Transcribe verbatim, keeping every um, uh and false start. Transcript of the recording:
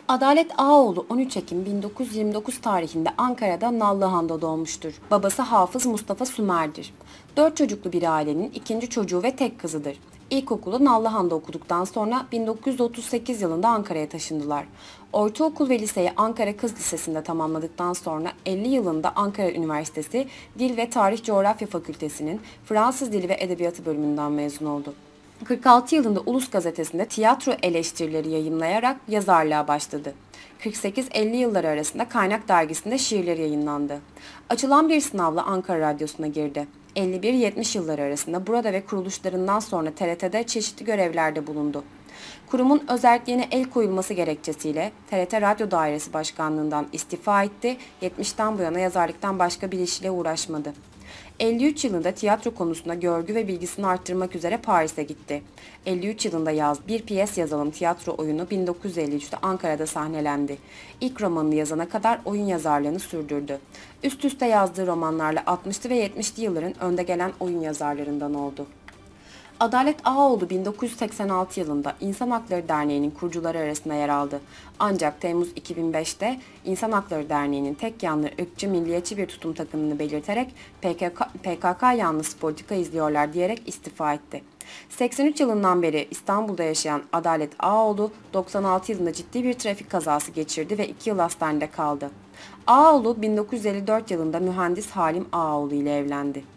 Adalet Ağaoğlu on üç Ekim bin dokuz yüz yirmi dokuz tarihinde Ankara'da Nallıhan'da doğmuştur. Babası Hafız Mustafa Sümer'dir. Dört çocuklu bir ailenin ikinci çocuğu ve tek kızıdır. İlkokulu Nallıhan'da okuduktan sonra bin dokuz yüz otuz sekiz yılında Ankara'ya taşındılar. Ortaokul ve liseyi Ankara Kız Lisesi'nde tamamladıktan sonra elli yılında Ankara Üniversitesi Dil ve Tarih Coğrafya Fakültesi'nin Fransız Dili ve Edebiyatı bölümünden mezun oldu. kırk altı yılında Ulus Gazetesi'nde tiyatro eleştirileri yayımlayarak yazarlığa başladı. kırk sekiz elli yılları arasında Kaynak Dergisi'nde şiirleri yayınlandı. Açılan bir sınavla Ankara Radyosu'na girdi. elli bir yetmiş yılları arasında burada ve kuruluşlarından sonra T R T'de çeşitli görevlerde bulundu. Kurumun özelliğine el koyulması gerekçesiyle T R T Radyo Dairesi Başkanlığından istifa etti, yetmişten bu yana yazarlıktan başka bir işle uğraşmadı. elli üç yılında tiyatro konusunda görgü ve bilgisini arttırmak üzere Paris'e gitti. elli üç yılında yaz bir piyes yazalım tiyatro oyunu bin dokuz yüz elli üçte Ankara'da sahnelendi. İlk romanını yazana kadar oyun yazarlığını sürdürdü. Üst üste yazdığı romanlarla altmışlı ve yetmişli yılların önde gelen oyun yazarlarından oldu. Adalet Ağaoğlu bin dokuz yüz seksen altı yılında İnsan Hakları Derneği'nin kurucuları arasında yer aldı. Ancak Temmuz iki bin beşte İnsan Hakları Derneği'nin tek yanlı ırkçı milliyetçi bir tutum takındığını belirterek P K K, P K K yanlısı politika izliyorlar diyerek istifa etti. seksen üç yılından beri İstanbul'da yaşayan Adalet Ağaoğlu doksan altı yılında ciddi bir trafik kazası geçirdi ve iki yıl hastanede kaldı. Ağaoğlu bin dokuz yüz elli dört yılında mühendis Halim Ağaoğlu ile evlendi.